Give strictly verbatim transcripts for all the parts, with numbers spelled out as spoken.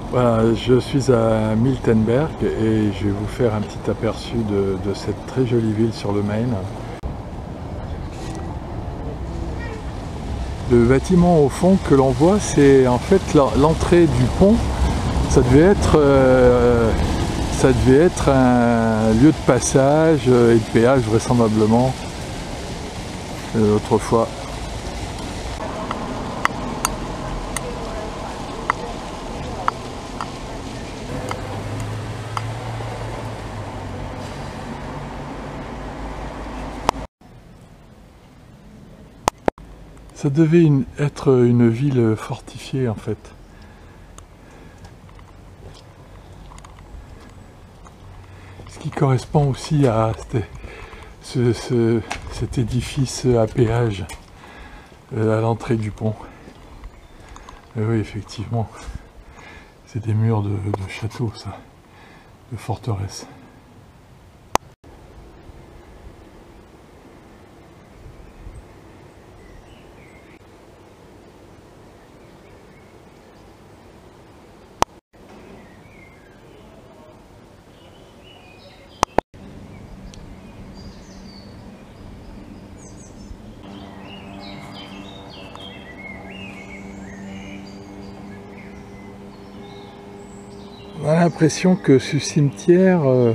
Voilà, je suis à Miltenberg et je vais vous faire un petit aperçu de, de cette très jolie ville sur le Main. Le bâtiment au fond que l'on voit, c'est en fait l'entrée du pont. Ça devait être, euh, ça devait être un lieu de passage et de péage vraisemblablement euh, autrefois. Ça devait une, être une ville fortifiée en fait. Ce qui correspond aussi à ce, ce, cet édifice à péage euh, à l'entrée du pont. Et oui, effectivement, c'est des murs de, de château, ça, de forteresse. On a l'impression que ce cimetière euh,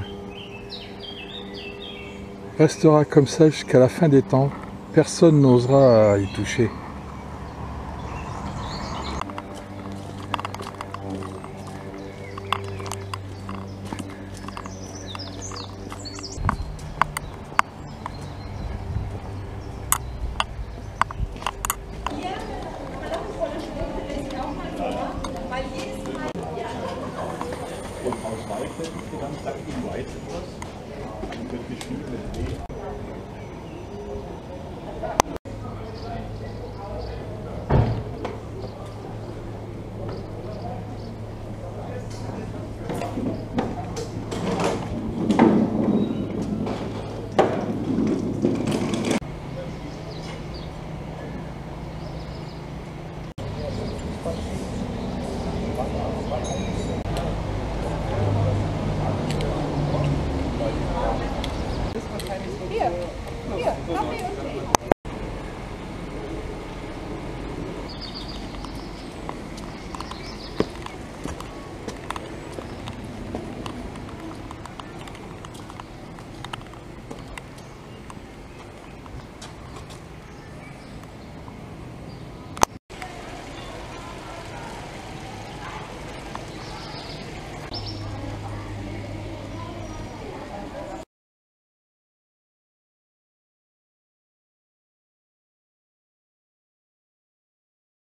restera comme ça jusqu'à la fin des temps. Personne n'osera y toucher. Und aus Weiß hätte ich gedacht, sagt ihm Weiß etwas. Und das Gefühl,